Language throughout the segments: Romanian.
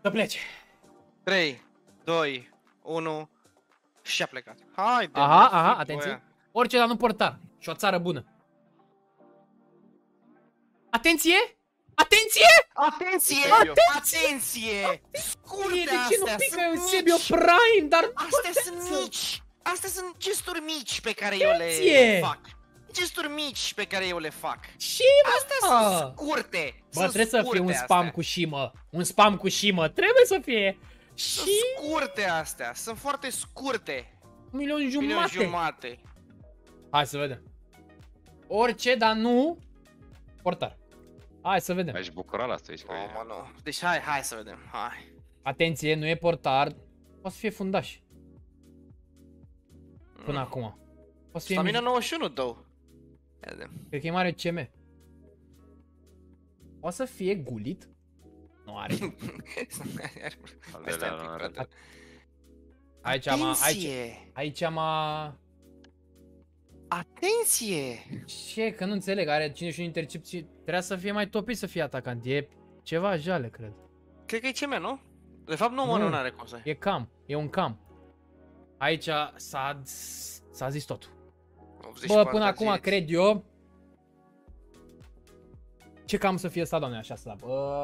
Să plece. 3, 2, 1 și a plecat. Haide. Aha, atenție. Orice, dar nu portar. Și o țară bună. Atenție! Atenție! Atenție! Atenție! Scurte De ce nu astea, pică sunt Eusebio mici. Prime, dar... Astea sunt mici. Astea sunt gesturi mici pe care eu Atenție! le fac. Gesturi mici pe care eu le fac. Ce Astea sunt scurte. Bă, trebuie să fie un spam cu șimă. Un spam cu șimă. Trebuie să fie. Sunt Și... scurte astea. Sunt foarte scurte. 1.000.000 Hai să vedem. Orice, dar nu portar. Hai să vedem. Aș bucura la asta, Oh, nu. Deci hai să vedem. Hai. Atenție, nu e portar. Poate să fie fundaș. Până acum. Poate să fie Stamina 91, două. Cred că e mare CM. Poate să fie gulit? Nu are. Aici am Atenție! Ce? Că nu înțeleg. Are 51 intercepții. Trebuia să fie mai topit să fie atacant. E ceva jale, cred. Cred că e CM, nu? De fapt nu are cum să. E cam. E un cam. Aici s-a zis totul. Bă, până acum cred eu. Ce cam să fie ăsta, doamne, așa slab?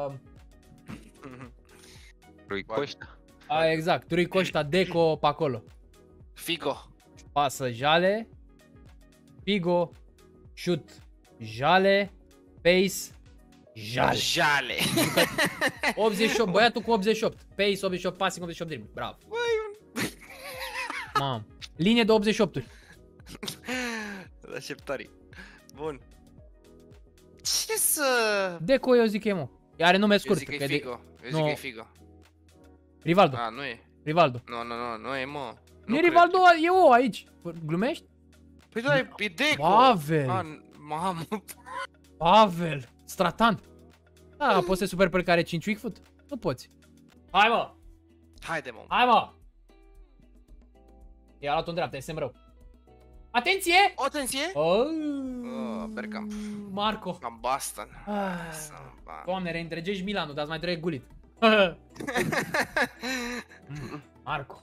Rui Costa. Exact. Rui Costa, Deco, pe acolo. Figo. Pasă jale. Figo. Shoot jale. Pace jale. Jale. 88, băiatul cu 88. Pace 88, passing 88 dribble. Bravo. Mamă. Linie de 88-uri. Așteptării. Bun. Ce să... Deco, eu zic că e, mă. Are nume scurt. Eu zic că e Figo. Eu zic că e Figo. Rivaldo. A, nu e. Rivaldo. Nu e, mă. Nu e Rivaldo, e o aici. Glumești? Păi da, e Deco. Pavel. Mamă. Pavel. Stratan. Da, poți să super pe care 5 weak foot? Nu poți. Hai, mă. Haide, mă. Hai, mă. I-a luat-o în dreapta, e semn rău. Atenție! Atenție! Bergkamp. Marco. Cam Bastan. Doamne, reîntregești Milanul, dar mai trebuie gulit. Marco.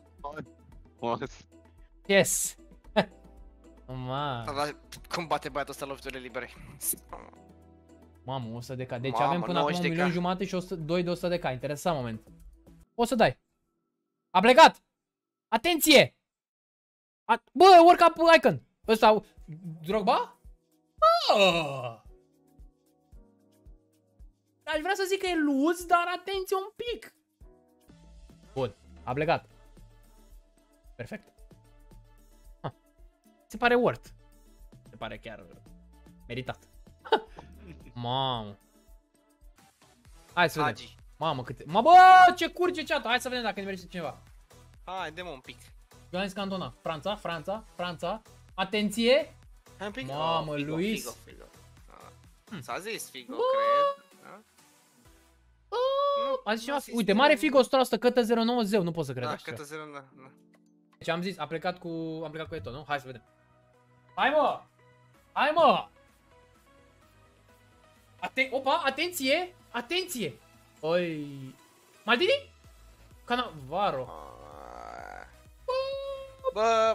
Yes. Cum bate băiatul ăsta loviturile libere? Mamă, 100 de K. Deci avem până acum 1.500.000 și 2 de 100 de K. Interesant moment. O să dai. A plecat. Atenție! Bă, work up icon. Ăsta, Drogba? Aș vrea să zic că e luz, dar atenție un pic. Bun, a plecat. Perfect. Se pare worth. Se pare chiar meritat. Mamă. Hai să vedem. Mamă, câte... Bă, ce curge chat. Hai să vedem dacă ne merge cineva. Haide, mă, un pic. Ioanis Cantona. Franța. Atenție. Hai un pic. Mamă, Luis. Figo. S-a zis Figo, cred. A zis ceva. Uite, mare Figo 100%, cătă 090. Nu pot să cred așa. Cătă 090. Deci am zis, a plecat cu Eto, nu? Hai să vedem. Hai, mă. Opa, atenție. Oi. Maldini? Cannavaro. Bă.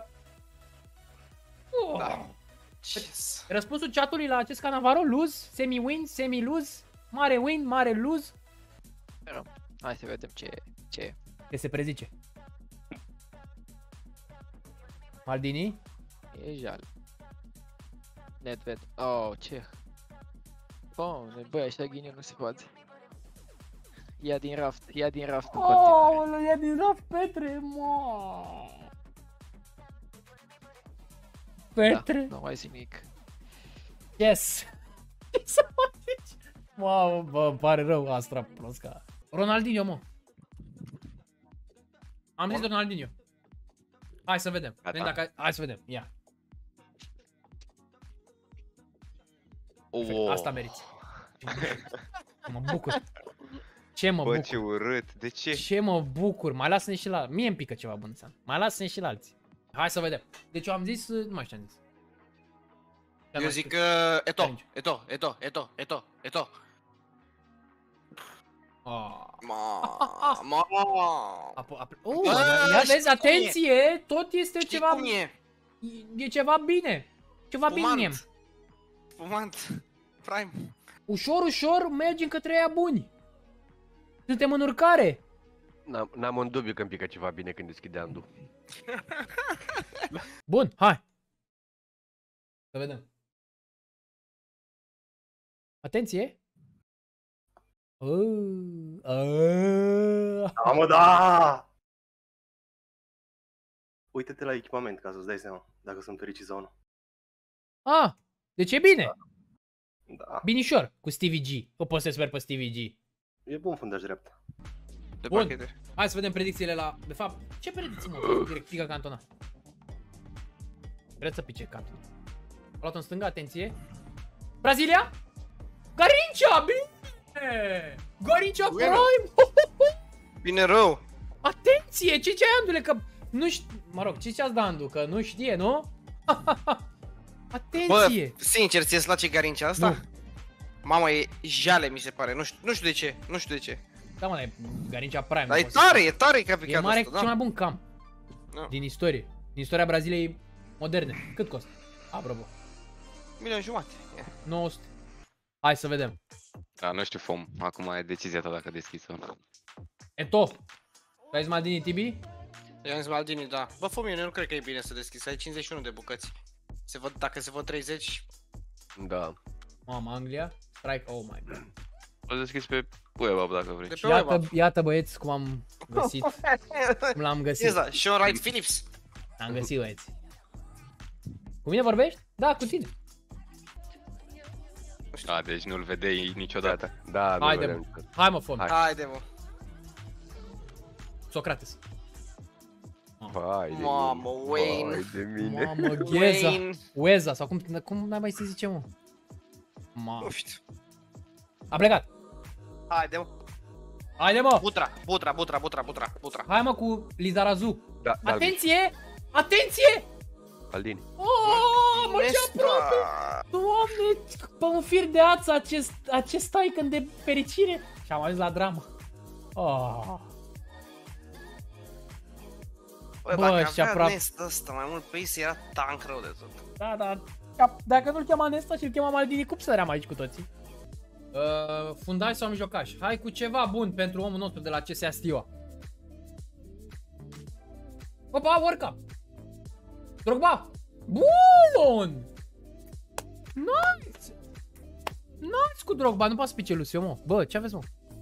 Da. Răspunsul chatului la acest Cannavaro? Lose, semi-win, semi-lose, mare win, mare lose. Hai să vedem ce e. Ce se prezice? Maldini? E jal. Nedved. Oh, ce? Băi, așa ghiniu nu se poate. Ia din raft în continuare. Ia din raft, Petre, mă. Petre? Da, nu mai zic nimic. Yes. Ce să faci? Mamă, bă, îmi pare rău Astra Plosca. Ronaldinho, mă. Am zis Ronaldinho. Hai să vedem. Hai să vedem. Ia. Asta meriți. Mă bucur. Ce mă bucur? Bă, ce urât. De ce? Ce mă bucur. Mai lasă-ne și la... Mie îmi pică ceva bun seama. Mai lasă-ne și la alții. Hai să vedem. Deci eu am zis... Nu mai știu ce am zis. Eu zic Eto. Ma. Ia vezi, atenție, tot este Știi ceva... cum e? E ceva bine. Ceva bine. Spumant. Prime. Ușor, ușor mergem către aia buni. Suntem în urcare. N-am un dubiu că îmi pică ceva bine când deschide Andu. Bun, hai. Să vedem. Atenție. Mă, da! Uită-te la echipament ca să-ți dai seama dacă sunt fericit sau nu. Deci e bine. Da. Binișor cu Stevie G. O poți să sper pe Stevie G. E bun fundaș dreapta. De Bun. pachete. Hai să vedem predicțiile la... De fapt, ce predicții mă? Direct pică Cantona. Vreți să pice Cantona. A luat în stânga, atenție. Brazilia? Garrincha, bine! Garrincha Prime! Bine rău. Atenție, ce ai, Andule, că nu știu... Mă rog, ce ți-ați dat, Andu, că nu știe, nu? Atenție! Bă, sincer, ți-e place Garincea asta? Nu. Mama, e jale, mi se pare. Nu știu de ce. Nu știu de ce. Da, mă, e Garrincha Prime. Dar nu e pot să- tare, e tare că a E picat mare, asta, cel da. mai bun cam Da. din istorie. Din istoria Braziliei moderne. Cât costă? Apropo. 1,5 milion. 900. Hai să vedem. Da, nu știu, Fom. Acum e decizia ta dacă deschizi sau nu. Eto. Vezi Maldini, Tibi? I-am zis Maldini, da. Bă, Fomie, eu nu cred că e bine să deschizi. Ai 51 de bucăți. Dacă se văd 30... Da. Mamă, Anglia. Strike, oh my god. Poți deschizi pe web dacă vrei. De pe web. Iată băieți cum am găsit. Cum l-am Ce găsit. da? Sean Wright Phillips. Am găsit băieți. Cu mine vorbești? Da, cu tine. Da, deci nu-l vedeai niciodată. Da, nu Haide, vedem mă. niciodată. Hai mă, Fom. Hai. Haide, mă. Socrates. Vai de Mamă, mine. Wayne. Vai de mine. Mamă, Gheza. Wayne. Ueza, sau cum n-ai mai să zice, mă? Mamă. Nu știu. A plecat. Haide, mă. Haide, mă. Butra. Hai, mă, cu Lizarazu. Da, da, Atenție! Atenție! Aldini. Oh, mă, ce aproape! Doamne, pe un fir de ață acest icon de fericire. Și am ajuns la dramă. Oh. Bă, Bă, dacă și avea aproape. Nest ăsta mai mult pace, era tank rău de tot. Da, da. Dacă nu-l chema Nesta și-l chema Maldini, cum săream aici cu toții? Fundaș sau mijlocaș? Hai cu ceva bun pentru omul nostru de la CSA Steaua. Opa, World Cup. Drogba. Bun! Nice! Nice cu Drogba, nu poate să pice Lucio, mă. Bă, ce aveți, mă?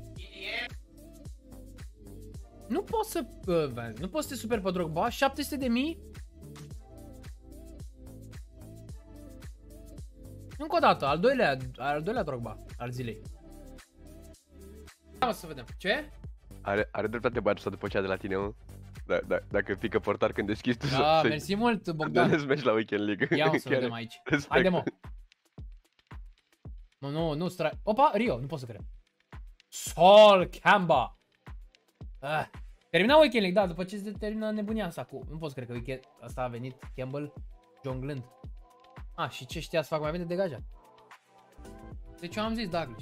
Nu poți să... nu poți să te superi pe Drogba, 700.000. Încă o dată, al doilea Drogba al zilei. Hai să vedem. Ce? Are dreptate băiatul după cea de la tine, mă. Dacă pică portar când deschizi tu Da, să-i mersi mult, să Bogdan. ne mergi la Weekend League. Ia să Chiar vedem aici. respect. Haide, mă. Nu, Opa, Rio, nu pot să cred. Sol Kamba. Termina Weekend League, da, după ce se termină nebunia asta cu... Nu pot să cred că weekend asta a venit Campbell jonglând. Și ce știa să fac mai bine degajat. Deci eu am zis Douglas.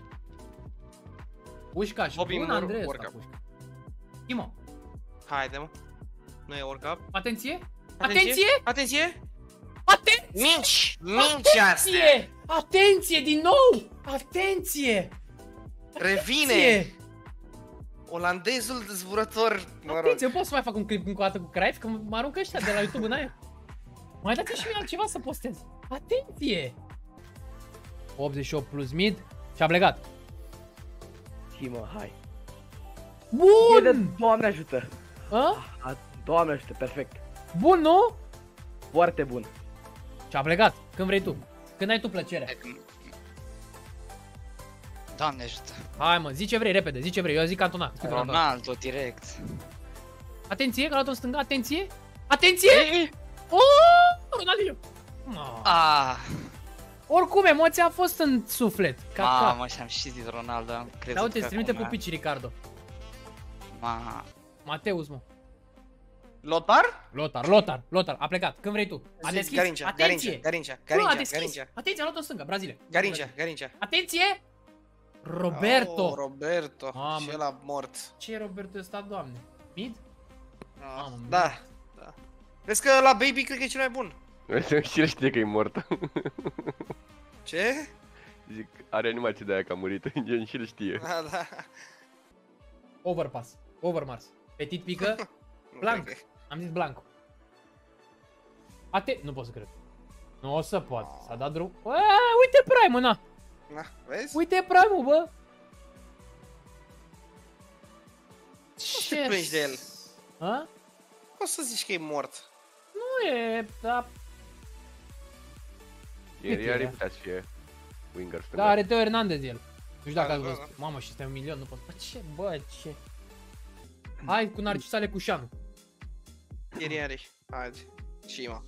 Pușcaș, Bobby bun Moore, Andrei World ăsta, Cup. Pușcaș. Timo, Haide, mă. Nu e World Cup. atenție! Atenție! Atenție! Atenție! Minci astea! Atenție! Atenție din nou! Atenție! Revine! Atenție! Olandezul zburător, mă rog. Atenție, eu pot să mai fac un clip încă o dată cu Cruyff, că mă aruncă ăștia de la YouTube în aer. Mai dați și mie altceva să postez. Atenție! 88 plus mid și a plecat. Mă, hai. Bun! E de Doamne ajută. Doamne ajută, perfect. Bun, nu? Foarte bun. Și a plecat. Când vrei tu. Când ai tu plăcere. Doamne ajută. Hai mă, zi ce vrei, repede, zi ce vrei. Eu zic Cantona. Ronaldo direct. Atenție, că a luat-o în stânga, atenție! Atenție! Oh, Ronaldinho! Oricum, emoția a fost în suflet. Mamă, și-am și zis Ronaldo, am crezut Da, uite, că îți trimite acum- pupici, Ricardo. Mateus, mă. Lothar? A plecat. Când vrei tu. A deschis. Garincea, Atenție! Garincea, Nu, a Garincea, deschis. Garincea. Atenție, a luat-o în stânga, Brazilia. Garincea. Atenție! Roberto! Oh, Roberto. Mamă. Și ăla mort. Ce e Roberto ăsta, doamne? Mid? Mamă, Da. Da. Vezi că la Baby cred că e cel mai bun. Și el știe că e mort. Ce? Zic, are animație de aia că a murit. Gen și el știe. Da, da. Overpass. Overmars. Petit pică. Nu Blanc. cred că- Am zis Blanco. Nu pot să cred. Nu o să poate. S-a dat drum. Uite Prime-ul, na. Na, vezi? Uite Prime-ul, bă. te plângi de el. Ha? Poți să zici că e mort. Nu e, da. El ar putea să fie winger Da, standard. are Teo Hernandez el. Nu știu dacă Da, ați da, văzut. da. Mamă, și este 1 milion, nu pot. Bă, ce? Hai cu Narcisale Cușanu. Ieri. Haide. Și mă.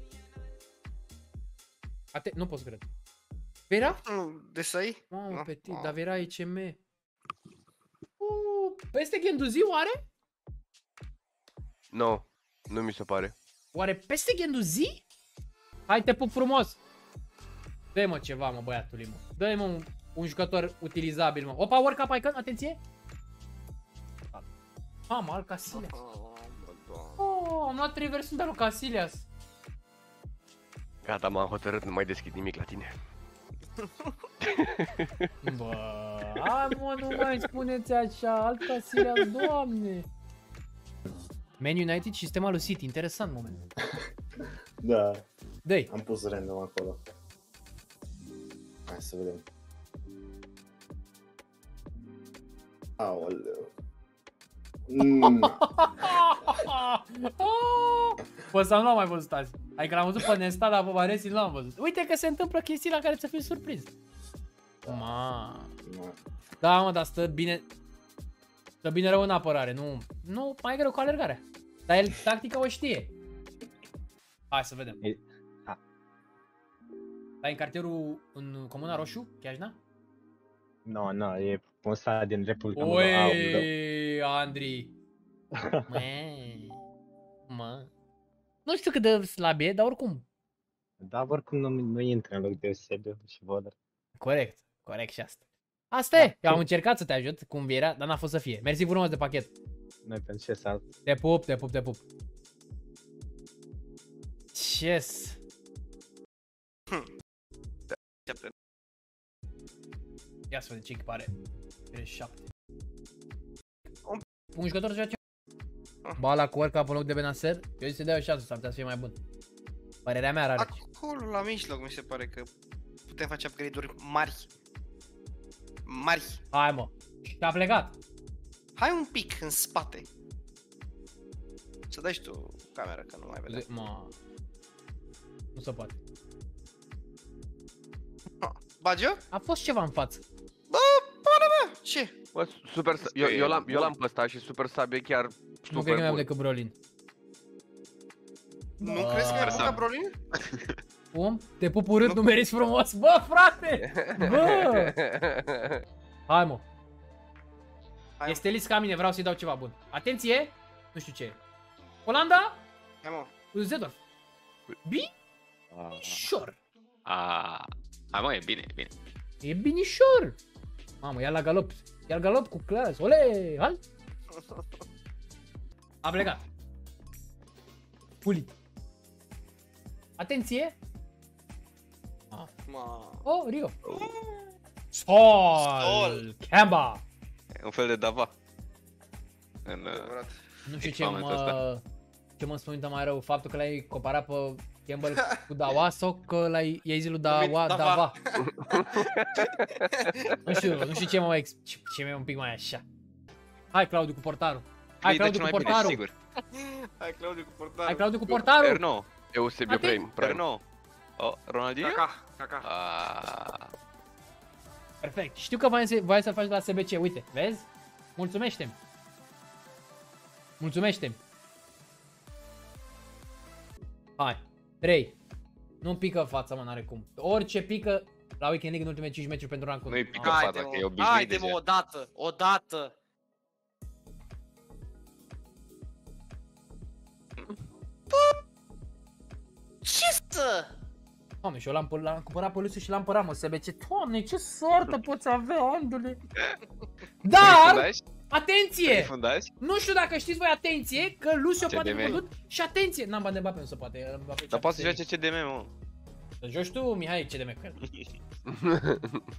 Nu pot să cred. Vera? De să-i? Mamă, Da. Petit, dar Vera e CM. Peste Ghenduzi oare? No, nu mi se pare. Oare peste Ghenduzi? Hai, te pup frumos. Dă-i mă ceva, mă, băiatului, mă. Dă-i mă un jucător utilizabil, mă. Opa, work up icon, atenție. Mamă, al Casillas. Oh, am luat 3 versiuni de lui Casillas. Gata, m-am hotărât, nu mai deschid nimic la tine. Bă, hai mă, nu mai spuneți așa, alt Casillas, doamne. Man United și sistema lui City, interesant moment. Da, Dă-i. am pus random acolo. Hai să vedem. Aoleu. Bă, sau nu am mai văzut azi. Adică l-am văzut pe Nesta, dar pe Varesi nu l-am văzut. Uite că se întâmplă chestii la care să fii surprins. Ma. Da, mă, dar stă bine. Stă bine rău în apărare, nu mai e greu cu alergarea. Dar el tactica o știe. Hai să vedem. Stai în cartierul în Comuna Roșu, Chiajna? Nu, e un stat din Republica Moldova. Oi, Andri. Mă. Nu știu cât de slab e, dar oricum. Dar oricum nu intră în loc de Eusebio și Vodar. Corect și asta. Asta e, eu am încercat să te ajut cum era, dar n-a fost să fie. Mersi frumos de pachet. Noi pentru ce să... Te pup. Yes. Ia să vedem ce echipare. 37. Un jucător să joace. Bala cu World Cup în loc de Benacer. Eu zic să dea o șansă, s-ar putea să fie mai bun. Părerea mea, Rarici. Acolo, la mijloc, mi se pare că putem face upgrade-uri mari. Mari. Hai mă. Și a plecat. Hai un pic în spate. Să dai și tu camera, că nu mai vedem. Mă. Nu se poate. Bagio? A fost ceva în față. Bă, pana mea! Ce? Bă, super, eu l-am pe ăsta și super sub e chiar super Nu cred că mai am bun. decât Brolin. Nu crezi că ai apucat Brolin? Cum? Te pup urât, nu meriți frumos. Bă, frate! Bă! Hai mă. Este lis ca mine, vreau să-i dau ceva bun. Atenție! Nu știu ce e. Olanda? Hai mă. Zedorf. Binișor. Hai mă, e bine. E binișor. Mamă, ia la galop. Ia la galop cu clas. Ole, hai. A plecat. Pulit. Atenție. Oh, Rio. Sol. Kemba. E un fel de Dava. Nu știu ce mă spune mai rău, faptul că l-ai comparat pe Campbell cu Dawa sau că i-ai zis lui Dava. Nu știu ce mi-e un pic mai așa. Hai Claudiu cu portarul. Hai Claudiu cu portarul. Sigur. Hai Claudiu cu portarul. Hai Claudiu cu portarul. Erno. Eusebio Prime. Erno. Oh, Ronaldinho? Caca. Perfect. Știu că voi să faci la SBC, uite, vezi? Mulțumește-mi. Hai. 3. Nu pică fața, mă, n-are cum. Orice pică la Weekend League în ultimele 5 meciuri pentru rancul. Nu-i pică fața, că e obișnuit Haide deja. mă, odată. Ce stă? Doamne, și eu l-am cumpărat pe Luciu și l-am părat, mă, SBC. Doamne, ce soartă poți avea, Andule. Dar, atenție! Nu știu dacă știți voi, atenție, că Luciu poate fi văzut și atenție. N-am bani de Mbappé, nu se poate. Dar poate să joace CDM, mă. Să joci tu, Mihai, CDM cu el.